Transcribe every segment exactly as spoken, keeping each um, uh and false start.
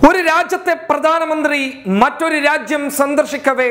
ഒരു രാജ്യത്തെ പ്രധാനമന്ത്രി മറ്റൊരു രാജ്യം സന്ദർശിക്കവേ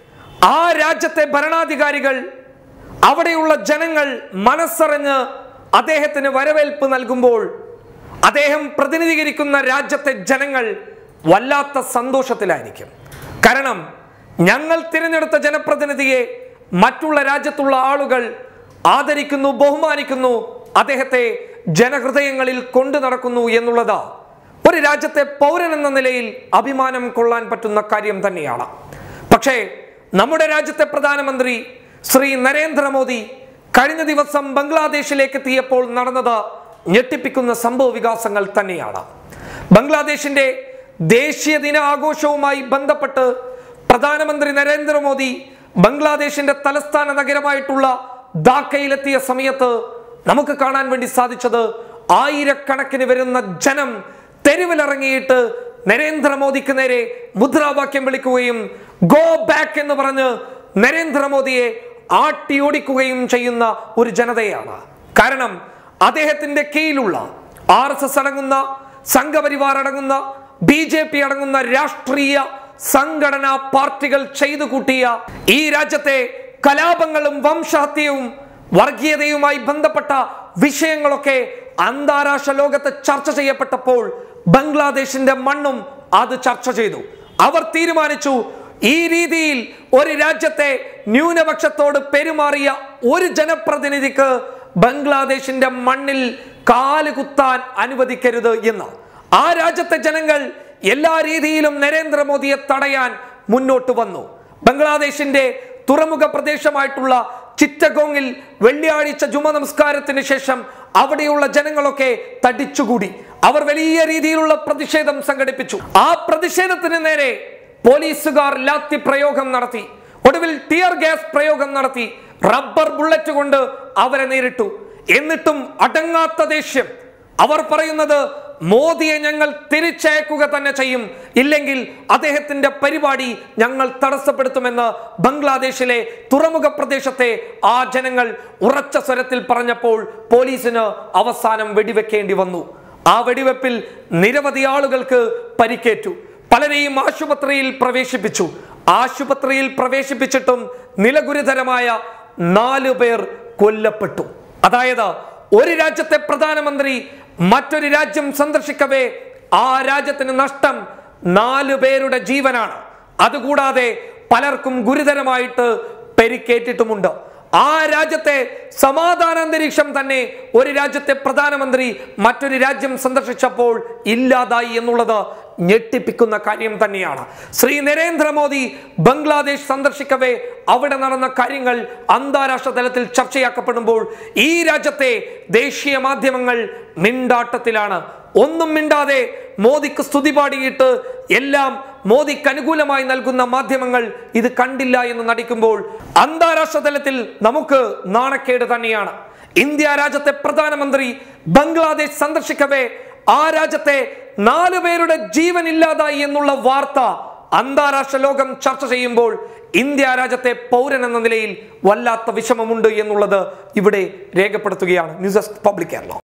ആ രാജ്യത്തെ ഭരണാധികാരികൾ അവിടെയുള്ള ജനങ്ങൾ മനസ്സറിഞ്ഞ് അദ്ദേഹത്തിന് വരവേൽപ്പ് നൽകുമ്പോൾ അദ്ദേഹം പ്രതിനിധീകരിക്കുന്ന രാജ്യത്തെ ജനങ്ങൾ വല്ലാത്ത സന്തോഷത്തിലായിരിക്കും. കാരണം ഞങ്ങൾ തിരഞ്ഞെടുത്ത ജനപ്രതിനിധിയെ മറ്റുള്ള രാജ്യത്തുള്ള ആളുകൾ ആദരിക്കുന്നു, ബഹുമാനിക്കുന്നു, അദ്ദേഹത്തെ ജനഹൃദയങ്ങളിൽ കൊണ്ടു നടക്കുന്നു എന്നുള്ളത് ഒരു രാജ്യത്തെ പൗരൻ എന്ന നിലയിൽ അഭിമാനം കൊള്ളാൻ പറ്റുന്ന കാര്യം തന്നെയാണ്. പക്ഷേ നമ്മുടെ രാജ്യത്തെ പ്രധാനമന്ത്രി ശ്രീ നരേന്ദ്രമോദി കഴിഞ്ഞ ദിവസം ബംഗ്ലാദേശിലേക്ക് എത്തിയപ്പോൾ നടന്നത് ഞെട്ടിപ്പിക്കുന്ന സംഭവ വികാസങ്ങൾ തന്നെയാണ്. ബംഗ്ലാദേശിന്റെ ദേശീയ ദിന ആഘോഷവുമായി ബന്ധപ്പെട്ട് പ്രധാനമന്ത്രി നരേന്ദ്രമോദി ബംഗ്ലാദേശിന്റെ തലസ്ഥാന നഗരമായിട്ടുള്ള ധാക്കയിലെത്തിയ സമയത്ത് നമുക്ക് കാണാൻ വേണ്ടി സാധിച്ചത് ആയിരക്കണക്കിന് വരുന്ന ജനം തെരുവിലിറങ്ങിയിട്ട് നരേന്ദ്രമോദിക്ക് നേരെ മുദ്രാവാക്യം വിളിക്കുകയും ഗോ ബാക്ക് എന്ന് പറഞ്ഞ് നരേന്ദ്രമോദിയെ ആട്ടിയോടിക്കുകയും ചെയ്യുന്ന ഒരു ജനതയാണ്. കാരണം അദ്ദേഹത്തിന്റെ കീഴിലുള്ള ആർ എസ് എസ് അടങ്ങുന്ന സംഘപരിവാർ അടങ്ങുന്ന ബി ജെ പി അടങ്ങുന്ന രാഷ്ട്രീയ സംഘടനാ പാർട്ടികൾ ചെയ്തു കൂട്ടിയ ഈ രാജ്യത്തെ കലാപങ്ങളും വംശഹത്യയും വർഗീയതയുമായി ബന്ധപ്പെട്ട വിഷയങ്ങളൊക്കെ അന്താരാഷ്ട്ര ലോകത്ത് ചർച്ച ചെയ്യപ്പെട്ടപ്പോൾ ബംഗ്ലാദേശിന്റെ മണ്ണും അത് ചർച്ച ചെയ്തു. അവർ തീരുമാനിച്ചു, ഈ രീതിയിൽ ഒരു രാജ്യത്തെ ന്യൂനപക്ഷത്തോട് പെരുമാറിയ ഒരു ജനപ്രതിനിധിക്ക് ബംഗ്ലാദേശിന്റെ മണ്ണിൽ കാലുകുത്താൻ അനുവദിക്കരുത് എന്ന്. ആ രാജ്യത്തെ ജനങ്ങൾ എല്ലാ രീതിയിലും നരേന്ദ്രമോദിയെ തടയാൻ മുന്നോട്ട് വന്നു. ബംഗ്ലാദേശിന്റെ തുറമുഖ പ്രദേശമായിട്ടുള്ള ചിറ്റഗോങ്ങിൽ വെള്ളിയാഴ്ച ജുമ നമസ്കാരത്തിന് ശേഷം അവിടെയുള്ള ജനങ്ങളൊക്കെ തടിച്ചുകൂടി. അവർ വലിയ രീതിയിലുള്ള പ്രതിഷേധം സംഘടിപ്പിച്ചു. ആ പ്രതിഷേധത്തിന് നേരെ പോലീസുകാർ ലാത്തി പ്രയോഗം നടത്തി, ഒടുവിൽ ടിയർ ഗ്യാസ് പ്രയോഗം നടത്തി, റബ്ബർ ബുള്ളറ്റ് കൊണ്ട് അവരെ നേരിട്ടു. എന്നിട്ടും അടങ്ങാത്ത ദേഷ്യം. അവർ പറയുന്നത് മോദിയെ ഞങ്ങൾ തിരിച്ചയക്കുക തന്നെ ചെയ്യും, ഇല്ലെങ്കിൽ അദ്ദേഹത്തിന്റെ പരിപാടി ഞങ്ങൾ തടസ്സപ്പെടുത്തുമെന്ന് ബംഗ്ലാദേശിലെ തുറമുഖ പ്രദേശത്തെ ആ ജനങ്ങൾ ഉറച്ച സ്വരത്തിൽ പറഞ്ഞപ്പോൾ പോലീസിന് അവസാനം വെടിവെക്കേണ്ടി വന്നു. ആ വെടിവെപ്പിൽ നിരവധി ആളുകൾക്ക് പരിക്കേറ്റു. പലരെയും ആശുപത്രിയിൽ പ്രവേശിപ്പിച്ചു. ആശുപത്രിയിൽ പ്രവേശിപ്പിച്ചിട്ടും നിലഗുരുതരമായ നാലു പേർ കൊല്ലപ്പെട്ടു. അതായത് ഒരു രാജ്യത്തെ പ്രധാനമന്ത്രി മറ്റൊരു രാജ്യം സന്ദർശിക്കവേ ആ രാജ്യത്തിന് നഷ്ടം നാലു പേരുടെ ജീവനാണ്. അതുകൂടാതെ പലർക്കും ഗുരുതരമായിട്ട് പരിക്കേറ്റിട്ടുമുണ്ട്. ആ രാജ്യത്തെ സമാധാനാന്തരീക്ഷം തന്നെ ഒരു രാജ്യത്തെ പ്രധാനമന്ത്രി മറ്റൊരു രാജ്യം സന്ദർശിച്ചപ്പോൾ ഇല്ലാതായി എന്നുള്ളത് ഞെട്ടിപ്പിക്കുന്ന കാര്യം തന്നെയാണ്. ശ്രീ നരേന്ദ്രമോദി ബംഗ്ലാദേശ് സന്ദർശിക്കവേ അവിടെ നടന്ന കാര്യങ്ങൾ അന്താരാഷ്ട്ര തലത്തിൽ ചർച്ചയാക്കപ്പെടുമ്പോൾ ഈ രാജ്യത്തെ ദേശീയ മാധ്യമങ്ങൾ മിണ്ടാട്ടത്തിലാണ്. ഒന്നും മിണ്ടാതെ മോദിക്ക് സ്തുതി പാടിയിട്ട് എല്ലാം മോദിക്ക് അനുകൂലമായി നൽകുന്ന മാധ്യമങ്ങൾ ഇത് കണ്ടില്ല എന്ന് നടിക്കുമ്പോൾ അന്താരാഷ്ട്ര തലത്തിൽ നമുക്ക് നാണക്കേട് തന്നെയാണ്. ഇന്ത്യ രാജ്യത്തെ പ്രധാനമന്ത്രി ബംഗ്ലാദേശ് സന്ദർശിക്കവേ ആ രാജ്യത്തെ നാലു പേരുടെ ജീവൻ ഇല്ലാതായി എന്നുള്ള വാർത്ത അന്താരാഷ്ട്ര ലോകം ചർച്ച ചെയ്യുമ്പോൾ ഇന്ത്യ രാജ്യത്തെ പൗരൻ എന്ന നിലയിൽ വല്ലാത്ത വിഷമമുണ്ട് എന്നുള്ളത് ഇവിടെ രേഖപ്പെടുത്തുകയാണ്. News desk public Kerala.